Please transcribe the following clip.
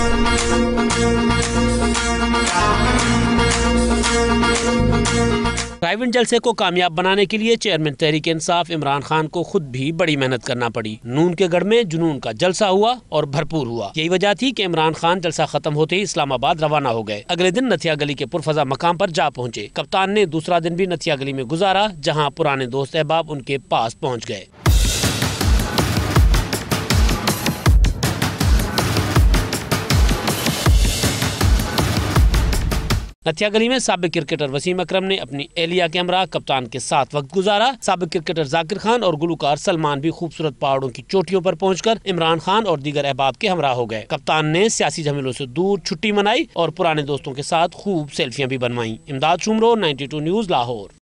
रायविंड जलसे को कामयाब बनाने के लिए चेयरमैन तहरीक इंसाफ इमरान खान को खुद भी बड़ी मेहनत करना पड़ी। नून के गढ़ में जुनून का जलसा हुआ और भरपूर हुआ। यही वजह थी कि इमरान खान जलसा खत्म होते ही इस्लामाबाद रवाना हो गए। अगले दिन नथिया गली के पुरफजा मकाम पर जा पहुंचे। कप्तान ने दूसरा दिन भी नथिया गली में गुजारा, जहां पुराने दोस्त अहबाब उनके पास पहुंच गए। नथिया गली में साबिक क्रिकेटर वसीम अकरम ने अपनी एहलिया के हमरा कप्तान के साथ वक्त गुजारा। साबिक क्रिकेटर जाकिर खान और गुलकार सलमान भी खूबसूरत पहाड़ों की चोटियों पर पहुंचकर इमरान खान और दीगर अहबाब के हमरा हो गए। कप्तान ने सियासी झमेलों से दूर छुट्टी मनाई और पुराने दोस्तों के साथ खूब सेल्फियां भी बनवाई। इमदाद शुमरो, 92 न्यूज़, लाहौर।